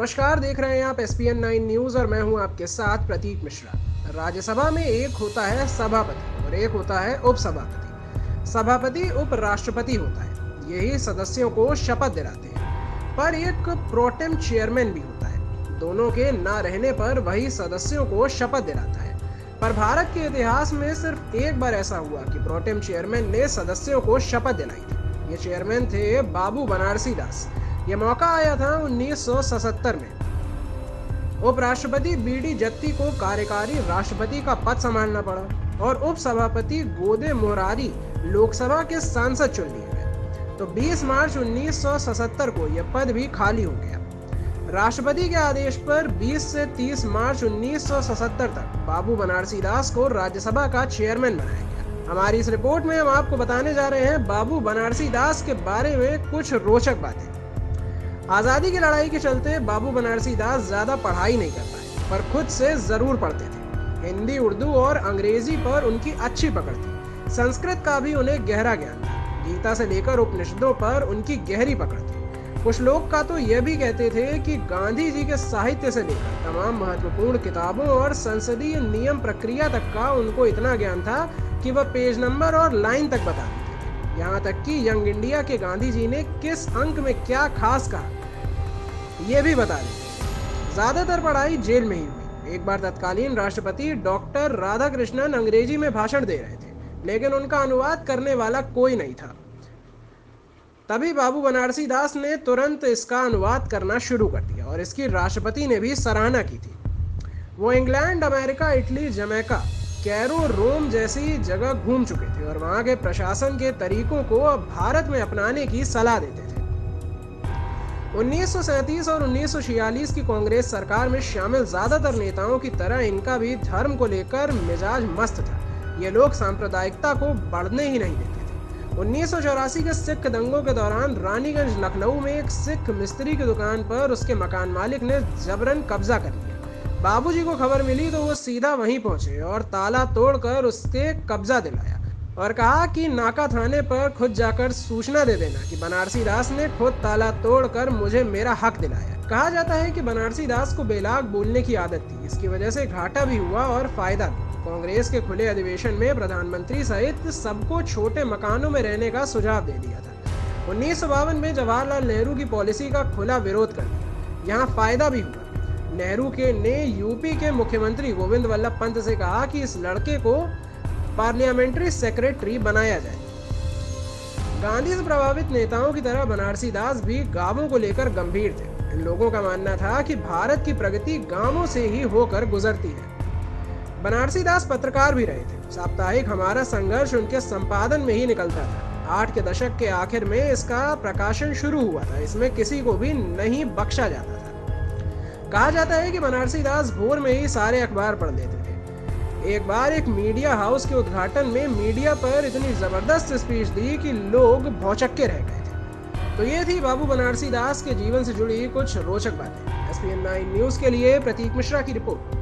नमस्कार, देख रहे हैं आप SPN9 न्यूज और मैं हूं आपके साथ प्रतीक मिश्रा। राज्यसभा में एक होता है सभापति और एक होता है उपसभापति। सभापति उपराष्ट्रपति होता है, यही सदस्यों को शपथ दिलाते हैं। पर एक प्रोटेम चेयरमैन भी होता है, दोनों के ना रहने पर वही सदस्यों को शपथ दिलाता है। पर भारत के इतिहास में सिर्फ एक बार ऐसा हुआ कि प्रोटेम चेयरमैन ने सदस्यों को शपथ दिलाई थी। ये चेयरमैन थे बाबू बनारसी दास। यह मौका आया था 1977 में। उपराष्ट्रपति BD जत्ती को कार्यकारी राष्ट्रपति का पद संभालना पड़ा और उपसभापति गोदे मोरारी लोकसभा के सांसद चुन लिए गए। तो 20 मार्च 1977 को यह पद भी खाली हो गया। राष्ट्रपति के आदेश पर 20 से 30 मार्च 1977 तक बाबू बनारसी दास को राज्यसभा का चेयरमैन बनाया गया। हमारी इस रिपोर्ट में हम आपको बताने जा रहे हैं बाबू बनारसी दास के बारे में कुछ रोचक बातें। आजादी की लड़ाई के चलते बाबू बनारसी दास ज्यादा पढ़ाई नहीं कर पाए, पर खुद से जरूर पढ़ते थे। हिंदी, उर्दू और अंग्रेजी पर उनकी अच्छी पकड़ थी। संस्कृत का भी उन्हें गहरा ज्ञान था। गीता से लेकर उपनिषदों पर उनकी गहरी पकड़ थी। कुछ लोग का तो यह भी कहते थे कि गांधी जी के साहित्य से लेकर तमाम महत्वपूर्ण किताबों और संसदीय नियम प्रक्रिया तक का उनको इतना ज्ञान था कि वह पेज नंबर और लाइन तक बता देते थे। यहाँ तक कि यंग इंडिया के गांधी जी ने किस अंक में क्या खास कहा ये भी बता दें। ज्यादातर पढ़ाई जेल में ही हुई। एक बार तत्कालीन राष्ट्रपति डॉक्टर राधाकृष्णन अंग्रेजी में भाषण दे रहे थे, लेकिन उनका अनुवाद करने वाला कोई नहीं था। तभी बाबू बनारसी दास ने तुरंत इसका अनुवाद करना शुरू कर दिया और इसकी राष्ट्रपति ने भी सराहना की थी। वो England, America, Italy, Jamaica, Cairo, Rome जैसी जगह घूम चुके थे और वहां के प्रशासन के तरीकों को भारत में अपनाने की सलाह देते थे। 1937 और 1946 की कांग्रेस सरकार में शामिल ज्यादातर नेताओं की तरह इनका भी धर्म को लेकर मिजाज मस्त था। ये लोग सांप्रदायिकता को बढ़ने ही नहीं देते थे। 1984 के सिख दंगों के दौरान रानीगंज, लखनऊ में एक सिख मिस्त्री की दुकान पर उसके मकान मालिक ने जबरन कब्जा कर लिया। बाबूजी को खबर मिली तो वो सीधा वहीं पहुंचे और ताला तोड़कर उससे कब्जा दिलाया और कहा कि नाका थाने पर खुद जाकर सूचना दे देना कि बनारसी दास ने खुद ताला तोड़कर मुझे मेरा हक दिलाया। कहा जाता है कि बनारसी दास को बेलाग बोलने की आदत थी। इसकी वजह से घाटा भी हुआ और फायदा भी। कांग्रेस के खुले अधिवेशन में प्रधानमंत्री सहित सबको छोटे मकानों में रहने का सुझाव दे दिया था। 1952 में जवाहरलाल नेहरू की पॉलिसी का खुला विरोध कर दिया। यहाँ फायदा भी हुआ। नेहरू ने यूपी के मुख्यमंत्री गोविंद वल्लभ पंत से कहा कि इस लड़के को पार्लियामेंट्री सेक्रेटरी बनाया जाए। गांधी से प्रभावित नेताओं की तरह बनारसी दास भी गांवों को लेकर गंभीर थे। इन लोगों का मानना था कि भारत की प्रगति गांवों से ही होकर गुजरती है। बनारसी दास पत्रकार भी रहे थे। साप्ताहिक हमारा संघर्ष उनके संपादन में ही निकलता था। 8 के दशक के आखिर में इसका प्रकाशन शुरू हुआ था। इसमें किसी को भी नहीं बख्शा जाता था। कहा जाता है कि बनारसी दास भोर में ही सारे अखबार पढ़ लेते थे। एक बार एक मीडिया हाउस के उद्घाटन में मीडिया पर इतनी जबरदस्त स्पीच दी कि लोग भौचक्के रह गए थे। तो ये थी बाबू बनारसी दास के जीवन से जुड़ी कुछ रोचक बातें। SPN9 न्यूज के लिए प्रतीक मिश्रा की रिपोर्ट।